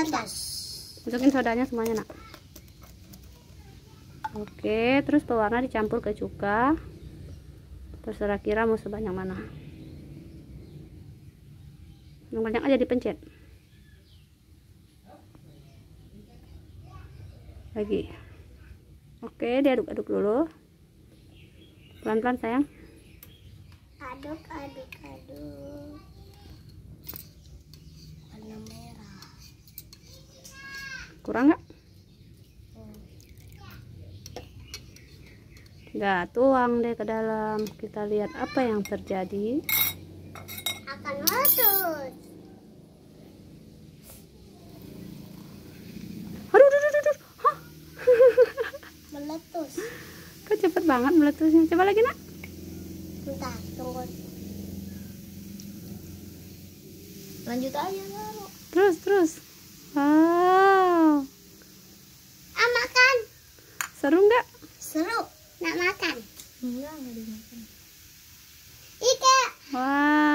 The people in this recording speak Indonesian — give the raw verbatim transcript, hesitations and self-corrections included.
Masukin sodanya semuanya, nak. Oke, terus pewarna dicampur ke cuka. Terserah Kira mau sebanyak mana. Yang banyak aja dipencet. Lagi. Oke, diaduk-aduk dulu. Pelan-pelan, sayang. Aduk, aduk, aduk. Warna merah. Kurang nggak? Udah, tuang deh ke dalam. Kita lihat apa yang terjadi. Akan meletus. Aduh, aduh, aduh, aduh. Hah? Meletus. Kok cepet banget meletusnya. Coba lagi, nak. Bentar, tunggu. Lanjut aja, Naro. Terus, terus. Wow. Ah, makan. Seru nggak? Seru. Nak makan? Enggak, enggak dimakan. Ika. Wow.